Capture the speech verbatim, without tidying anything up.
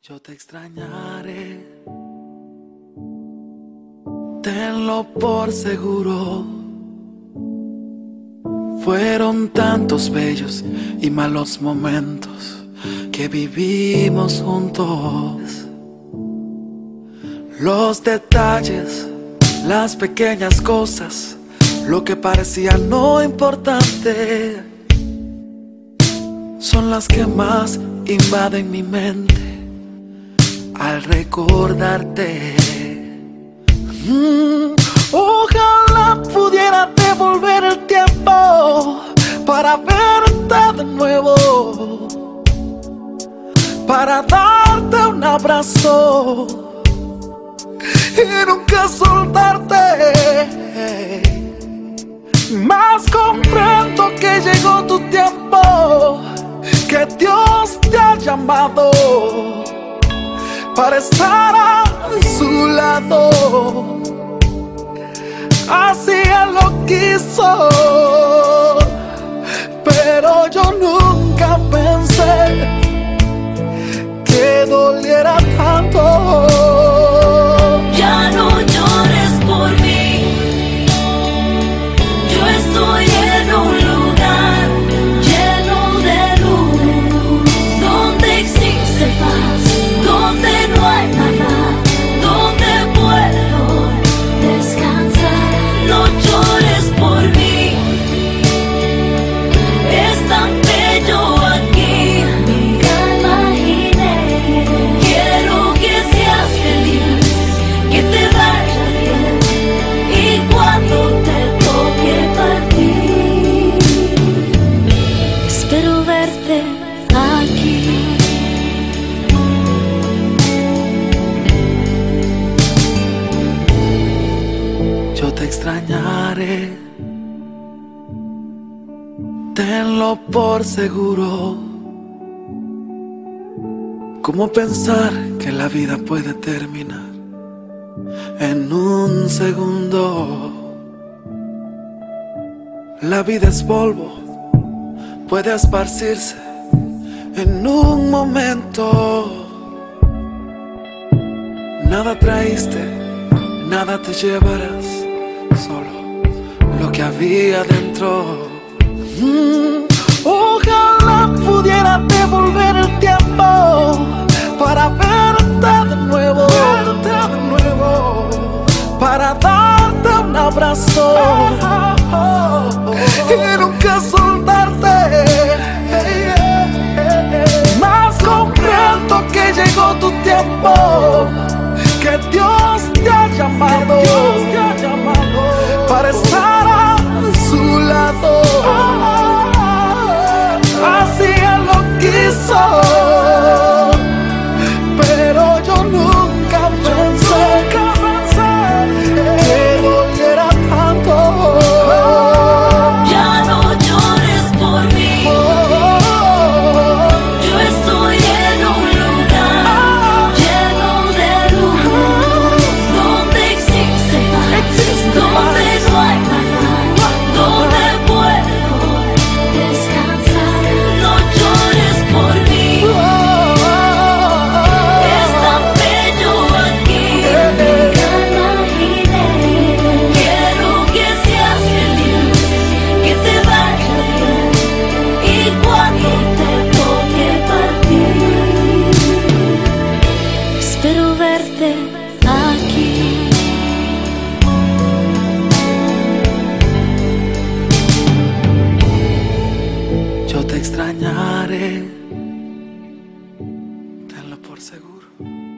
Yo te extrañaré, tenlo por seguro. Fueron tantos bellos y malos momentos que vivimos juntos. Los detalles, las pequeñas cosas, lo que parecía no importante, son las que más invaden mi mente al recordarte. mm, Ojalá pudiera devolver el tiempo para verte de nuevo, para darte un abrazo y nunca soltarte. Mas comprendo que llegó tu tiempo, que Dios te ha llamado para estar a su lado. Así Él lo quiso, pero yo nunca pensé que doliera tanto. Ya no llores por mí, yo estoy en un lugar lleno de luz, donde existe paz, donde no hay nada, donde puedo descansar. No llores por mí, es tan bello aquí, nunca imaginé. Quiero que seas feliz, que te vaya bien, y cuando te toque partir, espero verte aquí. Yo te extrañaré, tenlo por seguro. ¿Cómo pensar que la vida puede terminar en un segundo? La vida es polvo, puede esparcirse en un momento. Nada traíste, nada te llevarás, solo lo que había dentro. Mm, Ojalá pudiera devolver el tiempo para verte de nuevo, verte de nuevo, para darte un abrazo y nunca soltarte. Mas comprendo que llegó tu tiempo, que Dios te ha llamado, Dios te ha llamado para estar a su lado. Así Él lo quiso, pero yo nunca pensé que doliera tanto. Ya no llores por mí, yo estoy en un lugar lleno de luz, donde existe paz, donde no hay nada, donde puedo descansar. No llores por mí, es tan bello aquí, nunca imaginé. Quiero que seas feliz, que te vaya bien, y cuando te toque partir, espero verte aquí. Yo te extrañaré, tenlo por seguro.